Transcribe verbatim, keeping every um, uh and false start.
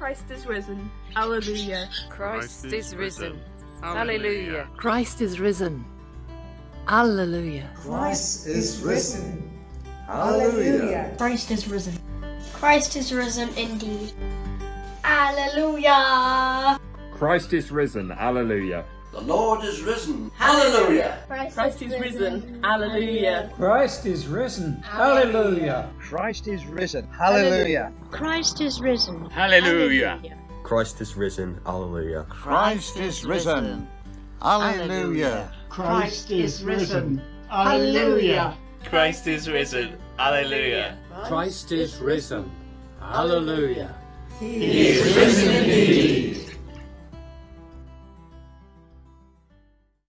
Christ is risen. Alleluia. Christ is risen. Alleluia. Christ is risen. Alleluia. Christ is risen. Alleluia. Christ is risen. Christ is risen indeed. Alleluia. Christ is risen. Alleluia. The Lord is risen. Hallelujah. Christ is risen. Alleluia. Christ is risen. Hallelujah. Christ is risen. Hallelujah. Christ is risen. Hallelujah. Christ is risen. Alleluia. Christ is risen. Alleluia. Christ is risen. Alleluia. Christ is risen. Alleluia. Christ is risen. Alleluia. He is risen indeed.